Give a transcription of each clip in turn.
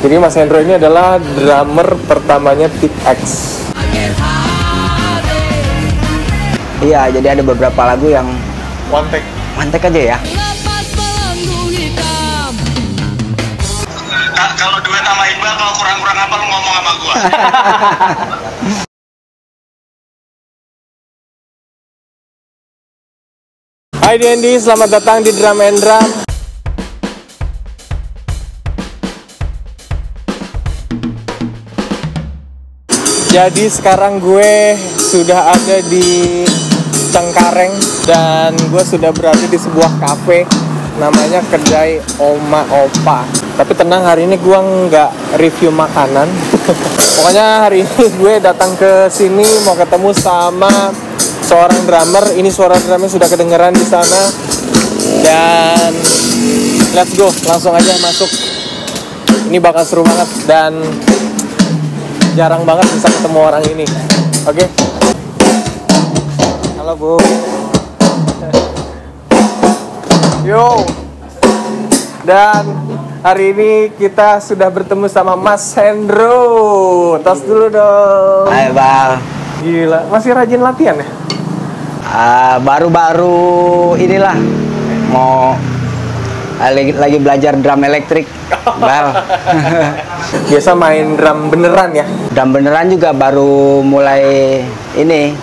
Jadi Mas Hendro ini adalah drummer pertamanya Tip X. Iya, jadi ada beberapa lagu yang One take aja ya. Kalau duet sama Iqbal, kalau kurang-kurang apa lu ngomong sama gua? Hai Dendi, selamat datang di Drum and Drum. Jadi sekarang gue sudah ada di Cengkareng dan gue sudah berada di sebuah kafe namanya Kedai Oma Opa. Tapi tenang, hari ini gue nggak review makanan. Pokoknya hari ini gue datang ke sini mau ketemu sama seorang drummer. Ini suara drumnya sudah kedengeran di sana. Dan let's go, langsung aja masuk. Ini bakal seru banget dan jarang banget bisa ketemu orang ini. Oke. Halo Bu. Yo. Dan hari ini kita sudah bertemu sama Mas Hendro. Tos dulu dong. Hai Bang. Gila, masih rajin latihan ya? Baru-baru inilah mau lagi belajar drum elektrik. Bang. Biasa main drum beneran ya? Drum beneran juga baru mulai ini.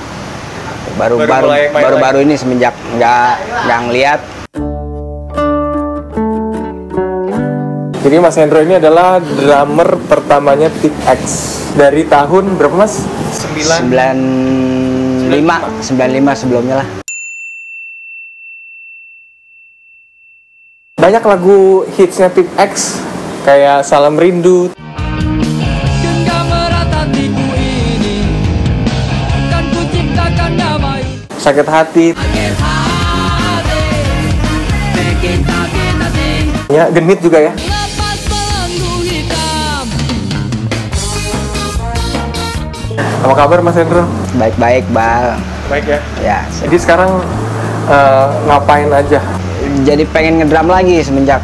Baru ini semenjak nggak ngeliat. Jadi Mas Hendro ini adalah drummer pertamanya Tip X. Dari tahun berapa Mas? 95 sebelumnya lah. Banyak lagu hitsnya Tip X kayak Salam Rindu, Sakit Hati, ya Genit juga ya. Apa kabar Mas Hendro? Baik-baik Bang. Baik ya. Ya. Jadi sekarang ngapain aja? Jadi pengen ngedrum lagi semenjak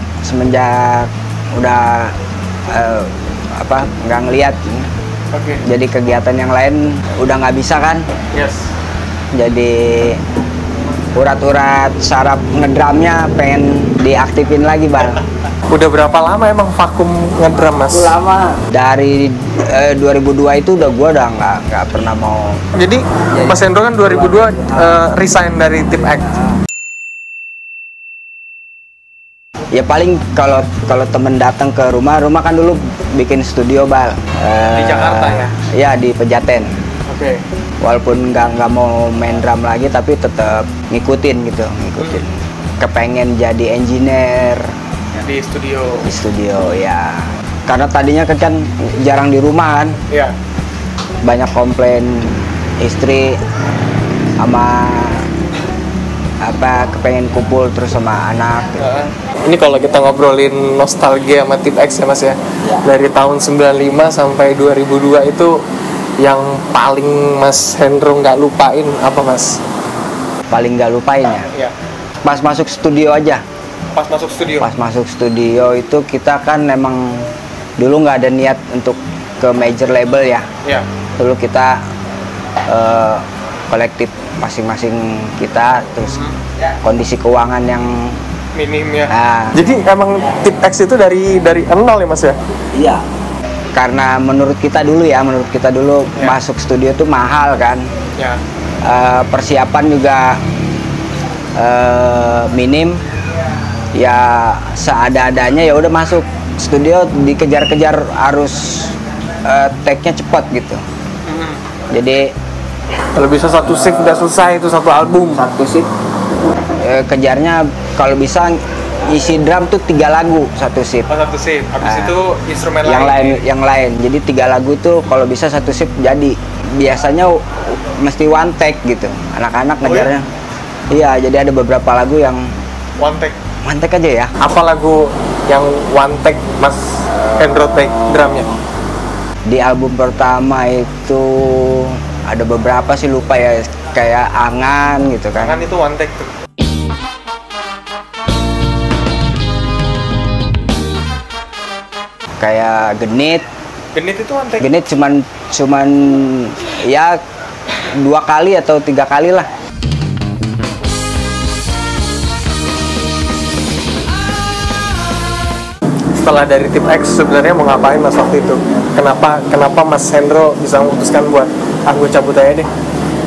udah nggak ngeliat. Oke. Jadi kegiatan yang lain udah nggak bisa kan. Yes. Jadi urat-urat saraf ngedrumnya pengen diaktifin lagi Bang. Udah berapa lama emang vakum ngedrum Mas? Lama. Dari 2002 itu gua udah nggak pernah mau. Jadi Mas Hendro kan 2002 resign dari Tip X. Ya paling kalau temen datang ke rumah kan dulu bikin studio Bal. Di Jakarta ya? Ya di Pejaten. Oke. Walaupun nggak mau main drum lagi tapi tetap ngikutin. Kepengen jadi engineer Di studio. Ya. Karena tadinya kan jarang di rumah kan. Iya. Banyak komplain istri sama kepengen kumpul terus sama anak gitu. Ini kalau kita ngobrolin nostalgia sama Tip X ya Mas ya. Dari tahun 95 sampai 2002 itu yang paling Mas Hendro nggak lupain apa Mas? Paling nggak lupain ya? Iya. Pas masuk studio aja. Pas masuk studio itu kita kan memang dulu nggak ada niat untuk ke major label ya. Iya. Dulu kita kolektif masing-masing kita, terus kondisi keuangan yang Minim ya. Nah, jadi emang Tip X itu dari nol ya Mas ya? iya. Karena menurut kita dulu ya, masuk studio tuh mahal kan. Ya. Persiapan juga minim. Ya seada-adanya ya udah masuk studio, dikejar-kejar harus take-nya cepat gitu. Jadi kalau bisa satu shift udah selesai itu satu album. Satu shift kejarnya kalau bisa isi drum tuh 3 lagu satu shift. Satu shift. Habis itu instrumen yang lain. Jadi 3 lagu tuh kalau bisa satu shift jadi. Biasanya mesti one take gitu. Anak-anak ngejarnya. Ya? Iya, jadi ada beberapa lagu yang one take aja ya. Apa lagu yang one take Mas Hendro take drumnya? Di album pertama itu ada beberapa sih lupa ya, kayak Angan gitu kan. Angan itu one take tuh. kayak Genit. Genit itu one take? Genit cuman ya 2 kali atau 3 kali lah. Setelah dari Tim X sebenarnya mau ngapain Mas waktu itu? Kenapa Mas Hendro bisa memutuskan buat gue cabut aja deh?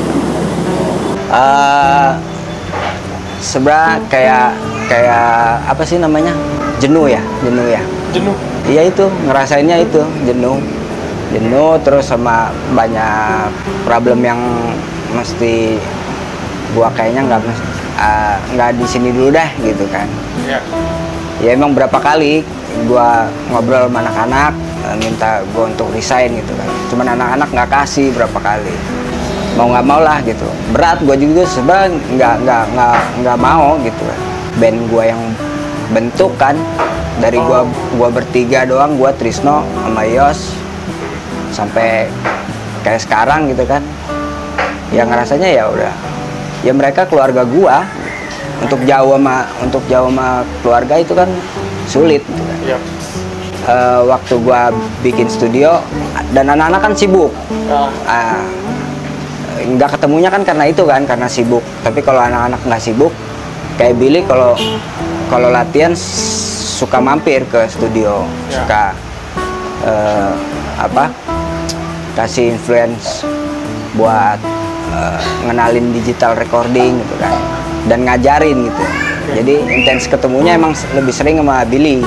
Sebenarnya kayak apa sih namanya? Jenuh ya. Jenuh? Iya, itu ngerasainnya itu jenuh terus sama banyak problem yang mesti gua kayaknya nggak di sini dulu dah gitu kan. Iya. Ya emang berapa kali gua ngobrol sama anak-anak minta gua untuk resign gitu kan, cuman anak-anak nggak kasih berapa kali, mau nggak mau lah gitu. Berat gua juga sebenarnya nggak mau gitu kan. Band gua yang bentuk kan dari gua bertiga doang, gua Trisno sama Yos, sampai kayak sekarang gitu kan. Yang rasanya ya udah, ya mereka keluarga gua, untuk jauh sama keluarga itu kan sulit gitu kan. Yep. Waktu gua bikin studio dan anak-anak kan sibuk, nggak ketemunya kan karena sibuk. Tapi kalau anak-anak nggak sibuk, kayak Billy kalau latihan suka mampir ke studio, suka kasih influence buat ngenalin digital recording gitu kan, dan ngajarin gitu. Jadi intens ketemunya emang lebih sering sama Billy.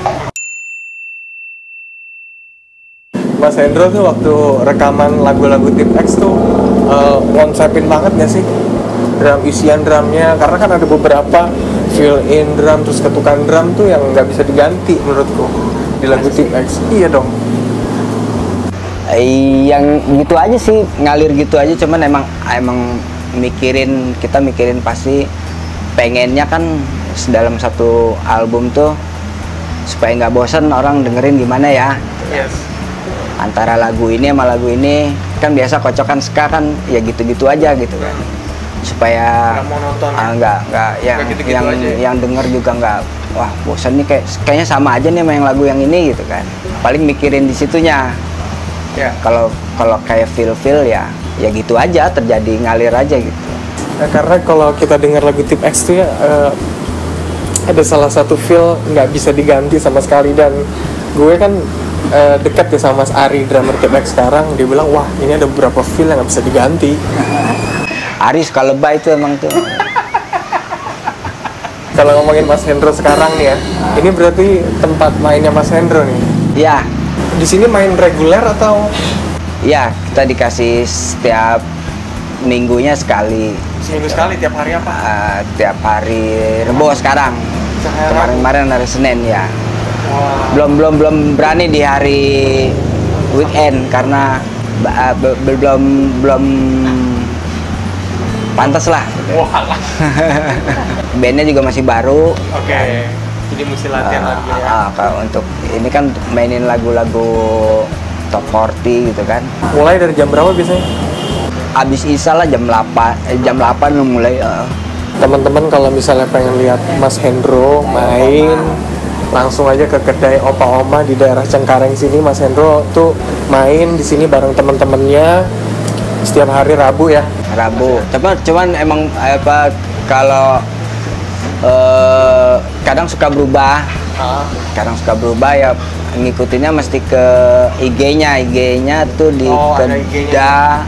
Mas Hendro tuh waktu rekaman lagu-lagu Tim X tuh konsepin banget gak sih isian drumnya? Karena kan ada beberapa fill in drum terus ketukan drum tuh yang nggak bisa diganti menurutku di lagu Tim X. Iya dong. Yang gitu aja sih, ngalir gitu aja. Cuman emang kita mikirin pasti pengennya kan dalam satu album tuh supaya nggak bosan orang dengerin gimana ya. Yes. Antara lagu ini sama lagu ini kan biasa kocokan ska kan ya gitu-gitu aja gitu kan, supaya yang denger juga nggak wah bosan nih, kayaknya sama aja nih sama yang lagu yang ini gitu kan. Paling mikirin di situnya. Kalau kayak feel ya gitu aja, terjadi ngalir aja gitu. Nah, karena kalau kita dengar lagu Tim X tuh ya ada salah satu feel nggak bisa diganti sama sekali, dan gue kan dekat ya sama Mas Ari, drummer Tim X sekarang. Dia bilang wah ini ada beberapa feel yang nggak bisa diganti. Ari suka lebay itu emang tuh. Kalau ngomongin Mas Hendro sekarang nih ya, ini berarti tempat mainnya Mas Hendro nih. Iya. Di sini main reguler atau? Iya, kita dikasih setiap minggunya sekali. Seminggu sekali, tiap hari apa? Tiap hari Rebo sekarang. Kemarin hari Senin ya. Wow. Belum berani di hari weekend karena belum pantas lah. Wah. Bandnya juga masih baru. Oke. Jadi mesti latihan lagi ya. Untuk ini kan mainin lagu-lagu top 40 gitu kan. Mulai dari jam berapa biasanya? Abis Isya lah jam 8 mulai. Teman-teman kalau misalnya pengen lihat Mas Hendro main, langsung aja ke kedai Opa Oma di daerah Cengkareng sini. Mas Hendro tuh main di sini bareng teman-temannya setiap hari Rabu ya. Rabu. Cuman emang kalau kadang suka berubah. Kadang suka berubah ya, ngikutinnya mesti ke IG-nya tuh di Keda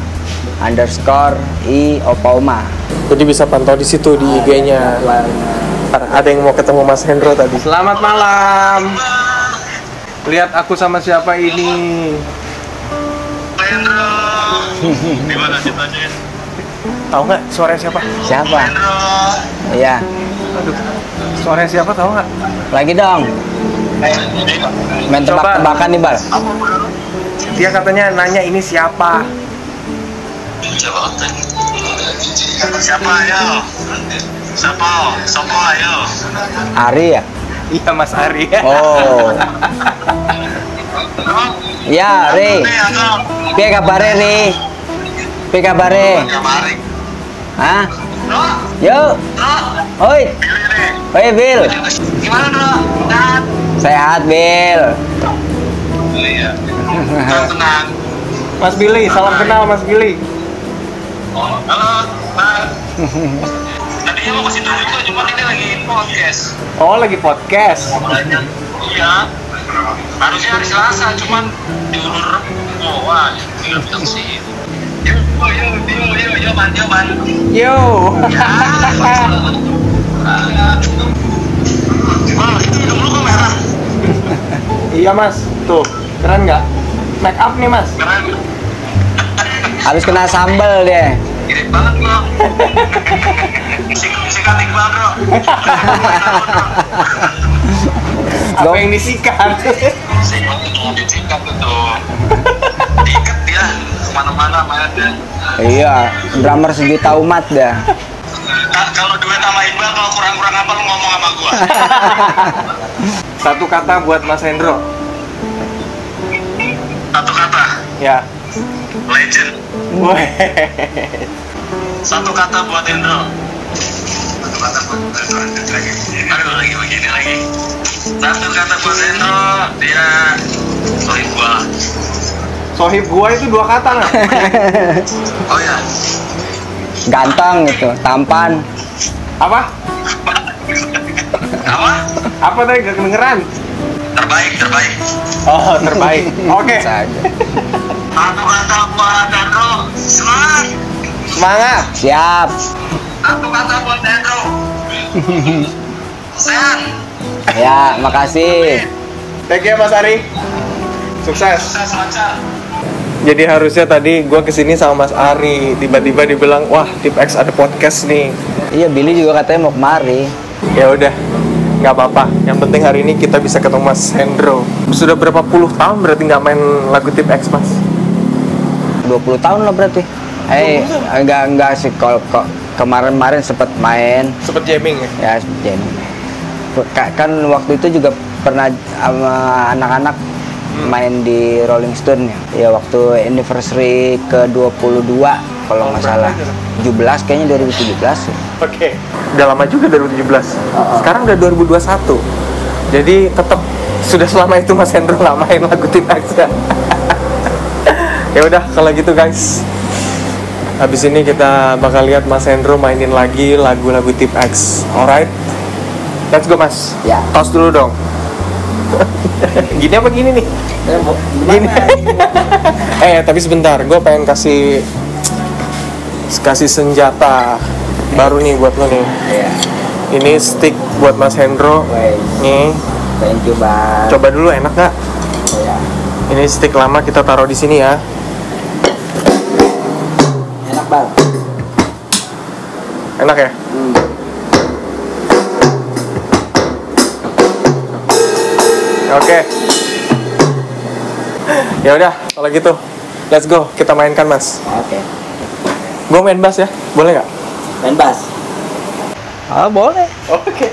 _ Opa Oma. Jadi bisa pantau di situ di IG-nya. Ada yang mau ketemu Mas Hendro tadi. Selamat malam. Lihat aku sama siapa ini. Hendro. Gimana ceritanya? Tahu nggak suaranya siapa? Siapa? Iya. Aduh, suaranya siapa tahu nggak? Lagi dong. Main tebak-tebakan nih, Bal. Dia katanya nanya ini siapa? Siapa ayo? Siapa ayo? Ari ya? Iya, Mas Ari. Oh. Ya, Ri. Piye kabare, Ri? Piye kabare? Hah? Yuk. Oi. Oi, Bil. Gimana, Bro? Sehat? Sehat, Bil. Oh iya. Tenang. Mas Billy, salam kenal Mas Billy. Oh, halo, Mas. Tadinya mau kasih tahu juga, cuma ini lagi podcast. Oh, lagi podcast. Iya. Harusnya hari Selasa, cuman diulur. Oh, wah, nggak bisa sih. Yo, man. Yo. Wah, itu hidung lu kok merah? Iya Mas, tuh keren nggak? Make up nih Mas. Keren. Habis kena sambal dia. Mirip banget bro. Sikatik banget bro. Apa yang disikat? Disikat itu. Diikat dia kemana-mana mainnya. Iya, drummer sejuta umat dah. Kalau duet sama Iqbal, kalau kurang-kurang apa lu ngomong sama gua? Satu kata buat Mas Hendro. Satu kata, Ya. legend. Weh. Satu kata buat Hendro. Satu kata buat Hendro. Aduh, lagi begini lagi. Satu kata buat Hendro, dia sohib gua. Sohib gua itu 2 kata nggak? Oh ya. Ganteng gitu, tampan. Apa? Apa? Apa tadi gak kedengeran? Terbaik. Oh, terbaik. Oke. Bisa aja. Satu kata buat Hendro, semangat. Semangat. Siap. Satu kata buat Hendro, sehat. Ya, makasih. Thank you Mas Ari. Sukses. Sukses lancar. Jadi harusnya tadi gua kesini sama Mas Ari, tiba-tiba dibilang, wah Tip X ada podcast nih. Iya, Billy juga katanya mau kemari. Ya udah, nggak apa-apa. Yang penting hari ini kita bisa ketemu Mas Hendro. Sudah berapa puluh tahun berarti nggak main lagu Tip X Mas? 20 tahun lah berarti. Enggak sih, kalau kemarin sempet main. Sempet jamming ya? Ya, seperti ini. Kan waktu itu juga pernah sama anak-anak main di Rolling Stone ya. Ya waktu anniversary ke-22 kalau nggak salah. 17 kayaknya 2017. Oke. Udah lama juga 2017. Sekarang udah 2021. Jadi tetap sudah selama itu Mas Hendro nggak main lagu Tip X ya. Ya udah kalau gitu guys. Habis ini kita bakal lihat Mas Hendro mainin lagi lagu-lagu Tip X. Alright. Let's go Mas. Ya. Tos dulu dong. Gini apa gini nih? Gini. Tapi sebentar, gue pengen kasih senjata baru nih buat lo nih. Iya. Ini stick buat Mas Hendro. Wait. Nih, Thank you, Bang. coba dulu enak nggak? Ya. Ini stick lama kita taruh di sini ya. Enak, Bang. Enak ya? Oke. Ya udah, kalau gitu, let's go. Kita mainkan Mas. Oke. Gue main bass ya, boleh nggak? Main bass. Ah, boleh. Oke.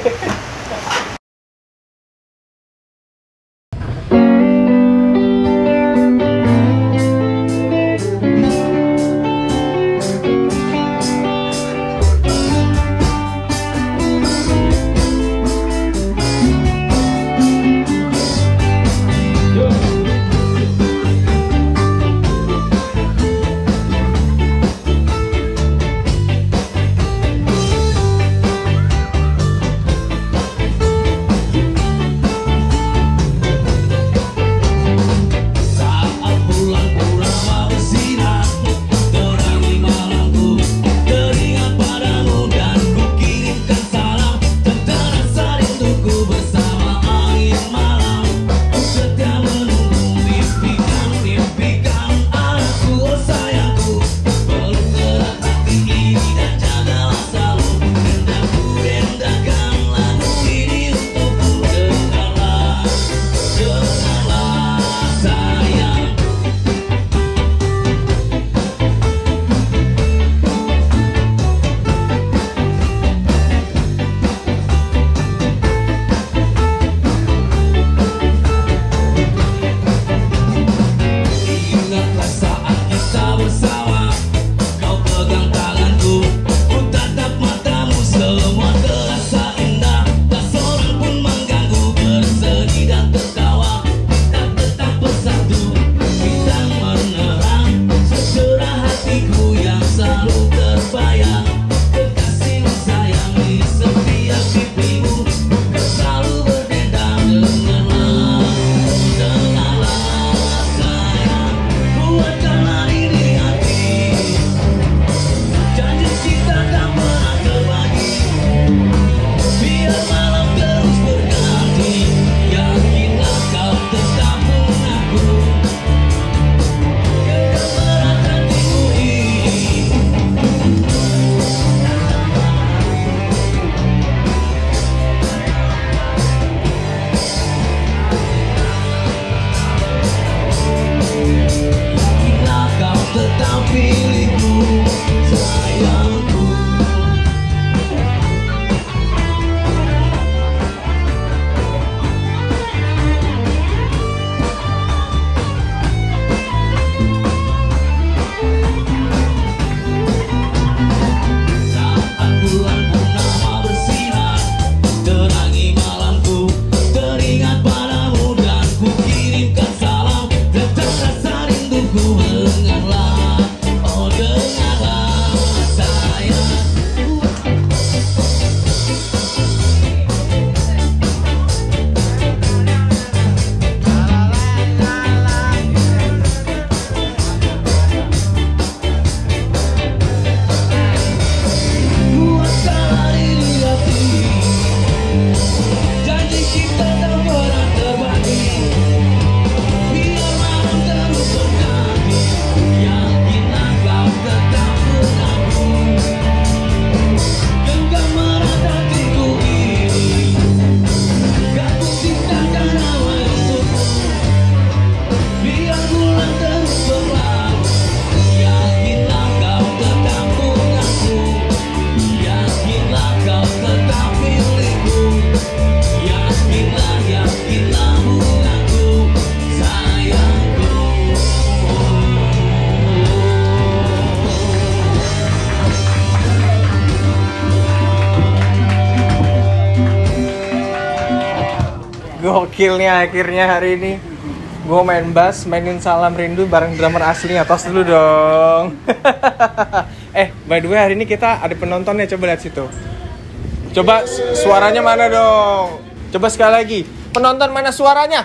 Gokil nih akhirnya hari ini. Gue main bass, mainin Salam Rindu bareng drummer aslinya. Tos dulu dong. By the way hari ini kita ada penontonnya, coba lihat situ. Coba suaranya mana dong? Coba sekali lagi. Penonton mana suaranya?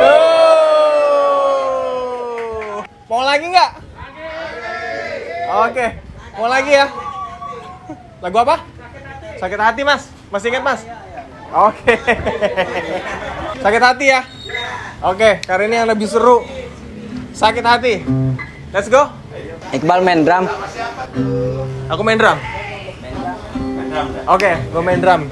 Mau lagi nggak? Oke, mau lagi ya? Lagu apa? Sakit hati mas? Masih ingat mas? Oke. Sakit hati ya? Oke, kali ini yang lebih seru. Sakit hati. Let's go. Iqbal main drum. Aku main drum. Oke, gue main drum.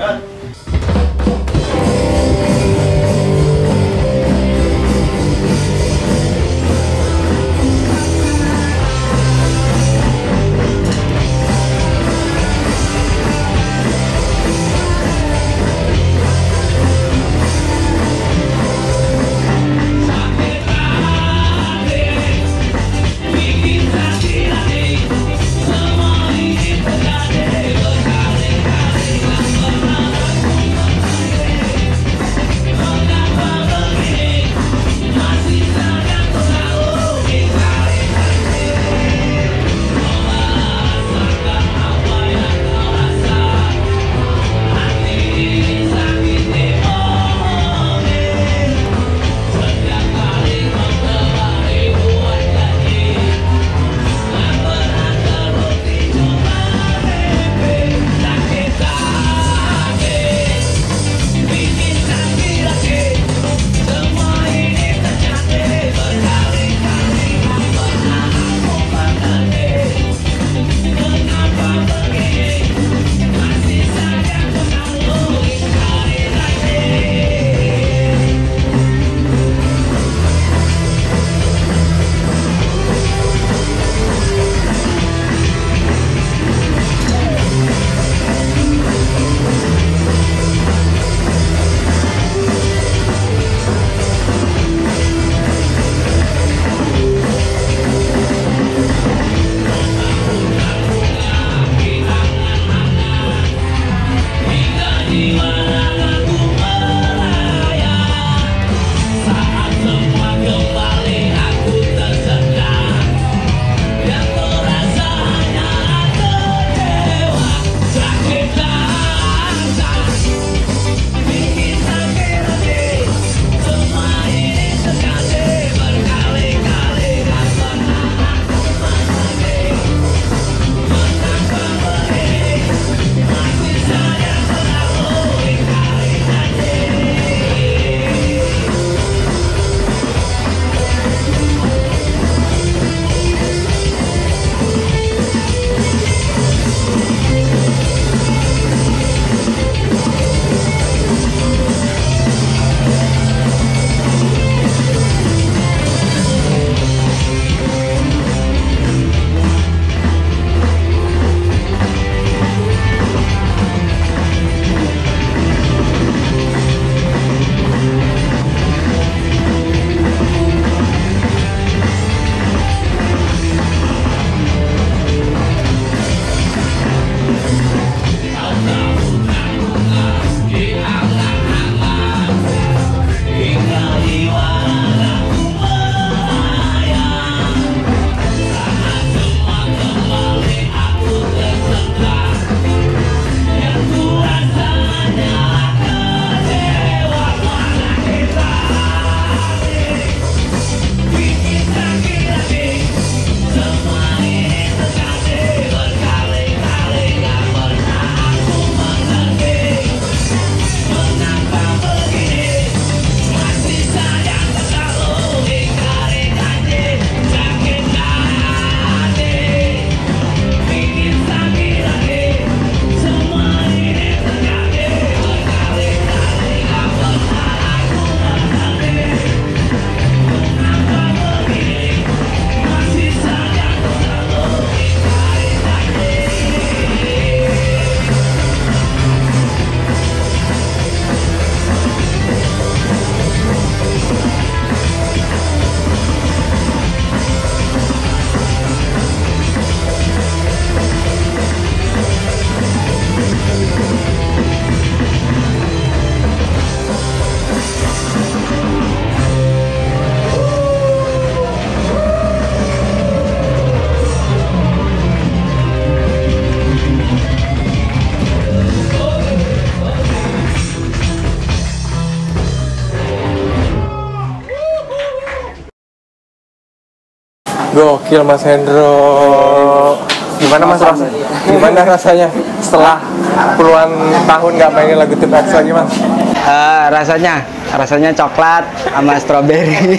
Gokil Mas Hendro. Gimana Mas Gimana rasanya setelah puluhan tahun nggak mainin lagu Tip X lagi Mas? Rasanya coklat sama stroberi.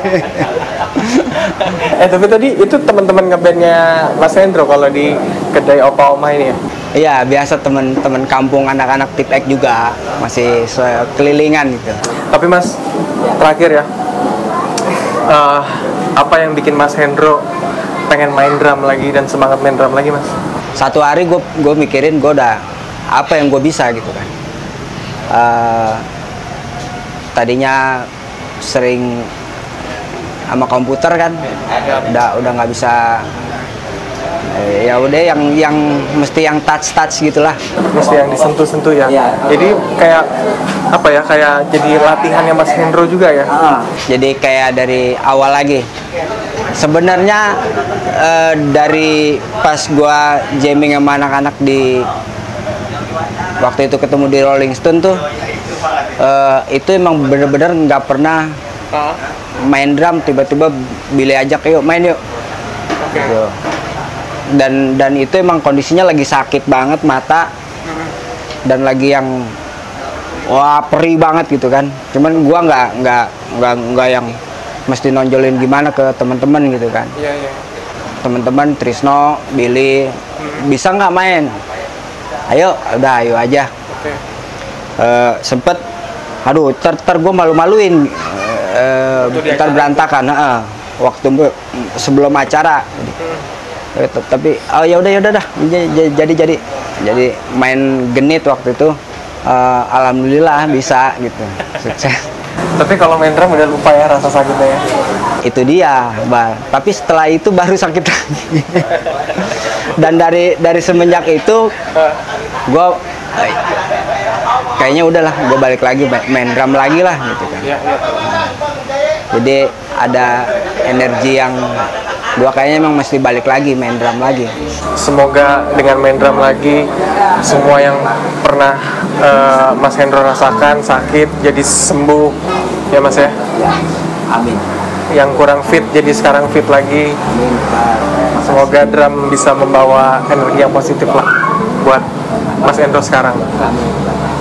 Tapi tadi itu teman-teman ngebandnya Mas Hendro kalau di kedai Opa Oma ini ya? Iya, biasa teman-teman kampung anak-anak Tip X juga masih kelilingan gitu. Tapi Mas, terakhir ya, apa yang bikin Mas Hendro pengen main drum lagi dan semangat main drum lagi Mas? Satu hari gue mikirin gue udah apa yang gue bisa gitu kan. Tadinya sering sama komputer kan, udah nggak bisa. Ya udah yang mesti yang touch gitulah. Mesti yang disentuh ya. Jadi kayak apa ya? Kayak jadi latihannya Mas Hendro juga ya. Jadi kayak dari awal lagi. Sebenarnya dari pas gua jamming sama anak-anak di waktu itu ketemu di Rolling Stone tuh, itu emang bener-bener nggak pernah main drum, tiba-tiba Billy ajak yuk main yuk. Gitu. Dan itu emang kondisinya lagi sakit banget mata dan lagi yang wah perih banget gitu kan. Cuman gua nggak yang mesti nonjolin gimana ke teman-teman gitu kan. Teman-teman Trisno, Billy bisa nggak main? Ayo aja. Sempet aduh ter gue malu-maluin ntar berantakan waktu sebelum acara. Tapi ya udah dah jadi main genit waktu itu. Alhamdulillah bisa gitu, sukses. Tapi kalau main drum udah lupa ya rasa sakitnya ya. Itu dia, tapi setelah itu baru sakit lagi. Dan dari semenjak itu gue kayaknya udahlah, gue balik lagi main drum lagi lah gitu kan. Jadi ada energi yang gue kayaknya emang mesti balik lagi main drum lagi. Semoga dengan main drum lagi semua yang pernah Mas Hendro rasakan sakit jadi sembuh ya Mas ya. Amin. Yang kurang fit jadi sekarang fit lagi. Amin. Semoga drum bisa membawa energi yang positif lah buat Mas Hendro sekarang. Amin.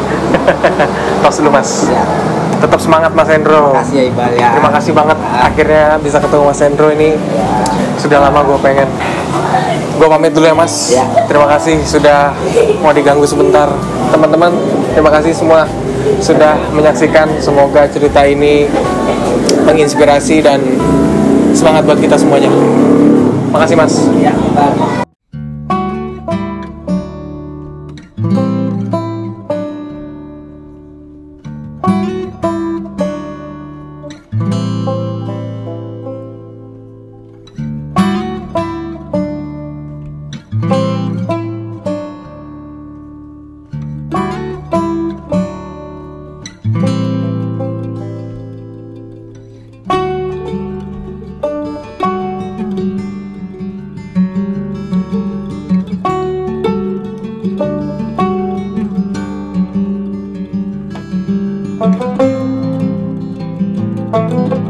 Tos dulu Mas. Ya. Tetap semangat Mas Hendro. Terima kasih ya Iqbal ya. Terima kasih banget akhirnya bisa ketemu Mas Hendro ini. Sudah lama gue pengen. Gue pamit dulu ya Mas. Ya. Terima kasih sudah mau diganggu sebentar. Teman-teman, terima kasih semua sudah menyaksikan. Semoga cerita ini menginspirasi dan semangat buat kita semuanya. Makasih Mas. Ya, Bye.